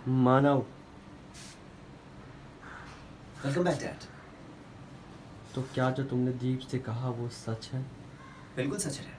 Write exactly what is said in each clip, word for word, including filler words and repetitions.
मानव। Welcome back dad. तो क्या जो तुमने दीप से कहा वो सच है? बिल्कुल सच है।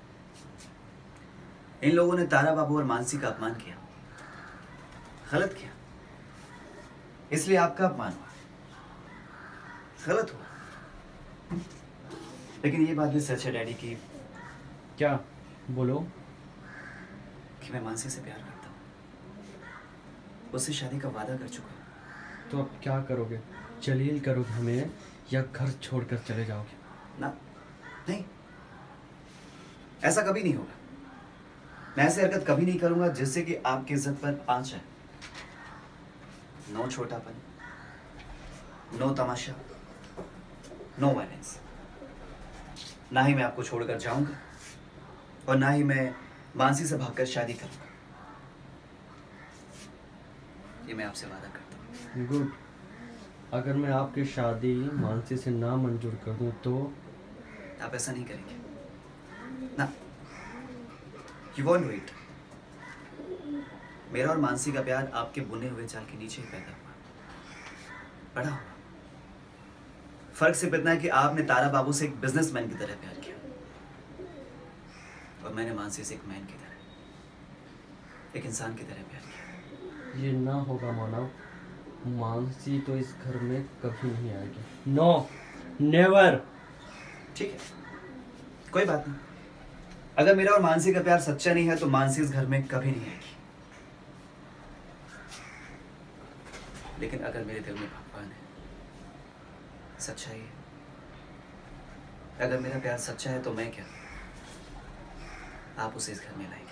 इन लोगों ने तारा बाबू और मानसी का अपमान किया, गलत किया, इसलिए आपका अपमान हुआ, गलत हुआ। लेकिन ये बात भी सच है डैडी की। क्या? बोलो। कि मैं मानसी से प्यार करता हूँ, उससे शादी का वादा कर चुका हूँ। तो अब क्या करोगे? जलील करोगे हमें या घर छोड़कर चले जाओगे? ना, नहीं, ऐसा कभी नहीं होगा। मैं ऐसी हरकत कभी नहीं करूंगा जिससे कि आपकी इज्जत पर आंच है। नो छोटापन, नो तमाशा, नो वायलेंस। ना ही मैं आपको छोड़कर जाऊंगा और ना ही मैं मानसी से भागकर शादी करूंगा। ये मैं आपसे वादा करता हूँ। गुड। अगर मैं आपकी शादी मानसी से ना मंजूर कर दूं तो? आप ऐसा नहीं करेंगे ना। You want wait. मेरा और मानसी का प्यार आपके बुने हुए जाल के नीचे ही पैदा हुआ, बड़ा हुआ। फर्क सिर्फ इतना है कि आपने तारा बाबू से एक बिजनेसमैन की तरह प्यार किया और मैंने मानसी से एक मैन की तरह, एक इंसान की तरह प्यार किया। ये ना होगा मानव। मानसी तो इस घर में कभी नहीं आएगी। No, never. ठीक है, कोई बात नहीं। अगर मेरा और मानसी का प्यार सच्चा नहीं है तो मानसी इस घर में कभी नहीं आएगी। लेकिन अगर मेरे दिल में भगवान है, सच्चाई है, अगर मेरा प्यार सच्चा है तो मैं क्या, आप उसे इस घर में लाएंगे।